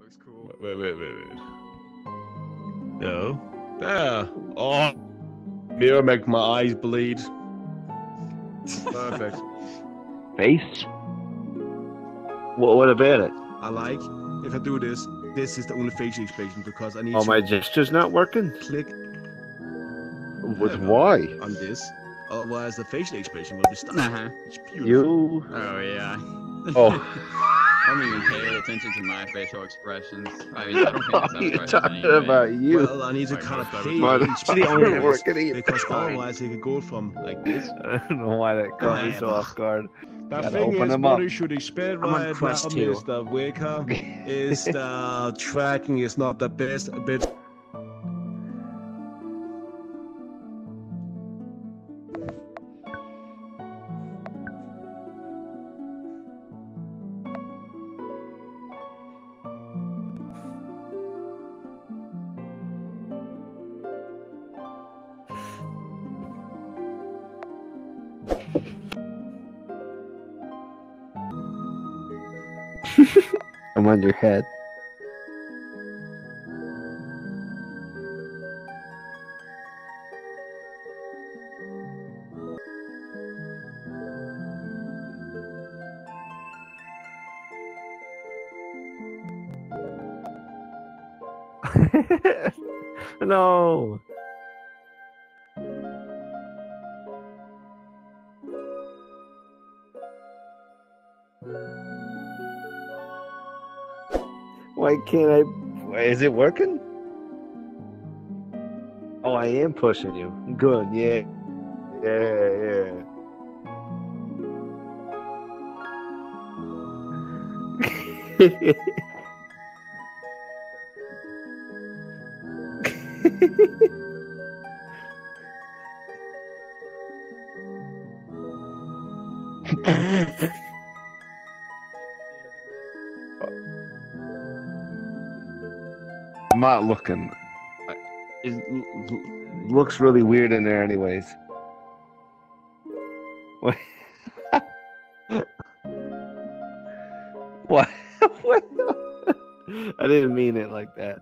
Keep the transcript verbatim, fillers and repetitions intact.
looks cool. Wait, wait, wait, wait. No. There. Oh. Mirror make my eyes bleed. Perfect. Face? What, what about it? I like, if I do this, this is the only facial expression because I need Oh, to my gesture's not working? click With Yeah, why? on this. Otherwise, the facial expression will be stuck. Uh-huh. It's beautiful. You? Oh, yeah. Oh. I don't even pay attention to my facial expressions. I mean, I don't pay What myself are you expressions talking anyway. about you? Well, I need to Like kind of most pay of it. each video on It's this working either. because otherwise it could go from like this. I don't know why that caught me so off guard. The Gotta thing open is, them what up. you should expect I'm on right now, quest two. Mister Wicker, is the tracking is not the best bit. I'm on your head. No. Why can't I? Why, is it working? Oh, I am pushing you. Good, yeah. Yeah, yeah. I'm not looking. It looks really weird in there, anyways. What? What? What? I didn't mean it like that.